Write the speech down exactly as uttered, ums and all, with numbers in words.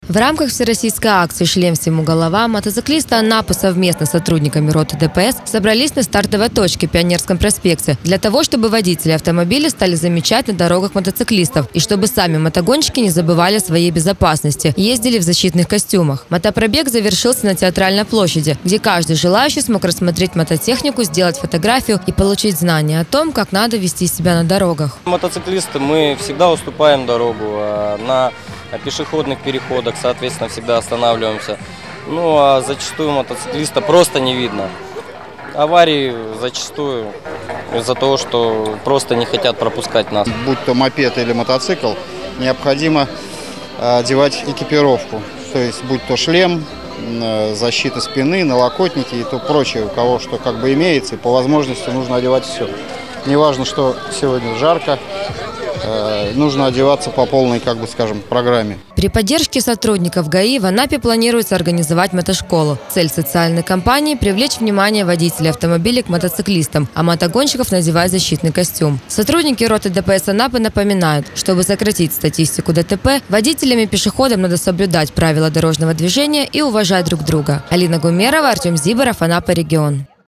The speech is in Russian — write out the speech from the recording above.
В рамках всероссийской акции «Шлем всему голова» мотоциклисты Анапы совместно с сотрудниками роты ДПС собрались на стартовой точке в Пионерском проспекте для того, чтобы водители автомобилей стали замечать на дорогах мотоциклистов и чтобы сами мотогонщики не забывали о своей безопасности и ездили в защитных костюмах. Мотопробег завершился на Театральной площади, где каждый желающий смог рассмотреть мототехнику, сделать фотографию и получить знания о том, как надо вести себя на дорогах. Мотоциклисты, мы всегда уступаем дорогу на пешеходных переходах, соответственно, всегда останавливаемся. Ну, а зачастую мотоциклиста просто не видно. Аварии зачастую из-за того, что просто не хотят пропускать нас. Будь то мопед или мотоцикл, необходимо одевать экипировку. То есть, будь то шлем, защита спины, налокотники и то прочее, у кого что как бы имеется. И по возможности нужно одевать все. Неважно, что сегодня жарко. Нужно одеваться по полной, как бы скажем, программе. При поддержке сотрудников ГАИ в Анапе планируется организовать мотошколу. Цель социальной кампании – привлечь внимание водителей автомобилей к мотоциклистам, а мотогонщиков надевать защитный костюм. Сотрудники роты ДПС Анапы напоминают, чтобы сократить статистику ДТП, водителям и пешеходам надо соблюдать правила дорожного движения и уважать друг друга. Алина Гумерова, Артем Зиборов, Анапа, регион.